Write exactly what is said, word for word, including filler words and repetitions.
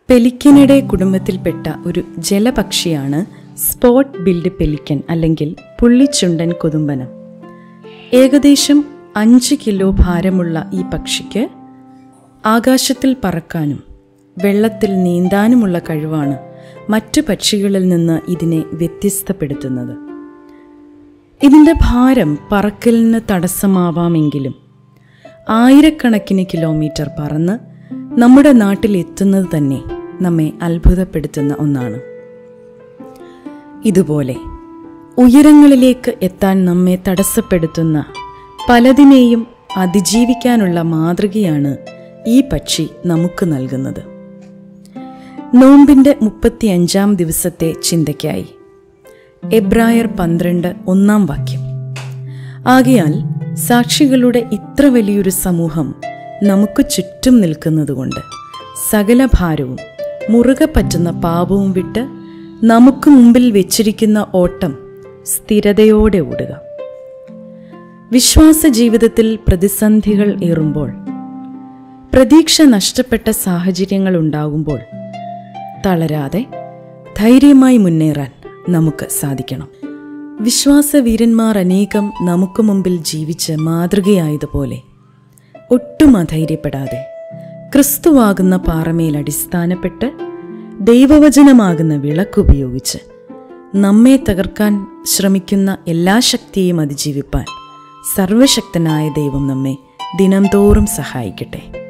പെലിക്കനിടെ കുടുംബത്തിൽപ്പെട്ട ഒരു ജലപക്ഷിയാണ് spot build pelican അല്ലെങ്കിൽ പുള്ളിച്ചുണ്ടൻ കൊതുമ്പനം. ഏകദേശം അഞ്ച് കിലോ ഭാരമുള്ള ഈ പക്ഷിക്ക് ആകാശത്തിൽ പറക്കാനും വെള്ളത്തിൽ നീന്താനുമുള്ള കഴിവാണ് മറ്റു പക്ഷികളിൽ നിന്ന് ഇതിനെ വ്യത്യസ്തപ്പെടുത്തുന്നത്. ഇതിൻ്റെ ഭാരം പറക്കലിന് തടസ്സമാവാമെങ്കിലും ആയിരക്കണക്കിന് കിലോമീറ്റർ പറന്ന് നമ്മുടെ നാട്ടിലെത്തുന്നത് തന്നെ നമ്മെ അത്ഭുതപ്പെടുത്തുന്ന ഒന്നാണ്. ഇതുപോലെ ഉയരങ്ങളിലേക്ക് എത്താൻ നമ്മെ തടസ്സപ്പെടുത്തുന്ന പലതിനെയും അതിജീവിക്കാനുള്ള മാതൃകയാണ് ഈ പക്ഷി നമുക്ക് നൽകുന്നത്. നോമ്പിൻ്റെ മുപ്പത്തി അഞ്ചാം ദിവസത്തെ ചിന്തയ്ക്കായി എബ്രായർ പന്ത്രണ്ട് ഒന്നാം വാക്യം. ആകയാൽ സാക്ഷികളുടെ ഇത്ര വലിയൊരു സമൂഹം നമുക്ക് ചുറ്റും നിൽക്കുന്നതുകൊണ്ട് സകല ഭാരവും മുറുകെ പറ്റുന്ന പാപവും വിട്ട് നമുക്ക് മുമ്പിൽ വെച്ചിരിക്കുന്ന ഓട്ടം സ്ഥിരതയോടെ ഓടുക. വിശ്വാസ ജീവിതത്തിൽ പ്രതിസന്ധികൾ ഏറുമ്പോൾ, പ്രതീക്ഷ നഷ്ടപ്പെട്ട സാഹചര്യങ്ങൾ ഉണ്ടാകുമ്പോൾ തളരാതെ ധൈര്യമായി മുന്നേറാൻ നമുക്ക് സാധിക്കണം. വിശ്വാസവീരന്മാർ അനേകം നമുക്ക് മുമ്പിൽ ജീവിച്ച് മാതൃകയായതുപോലെ ഒട്ടും അധൈര്യപ്പെടാതെ ക്രിസ്തുവാകുന്ന പാറമേൽ അടിസ്ഥാനപ്പെട്ട് ദൈവവചനമാകുന്ന വിളക്കുപയോഗിച്ച് നമ്മെ തകർക്കാൻ ശ്രമിക്കുന്ന എല്ലാ ശക്തിയെയും അതിജീവിപ്പാൻ സർവശക്തനായ ദൈവം നമ്മെ ദിനംതോറും സഹായിക്കട്ടെ.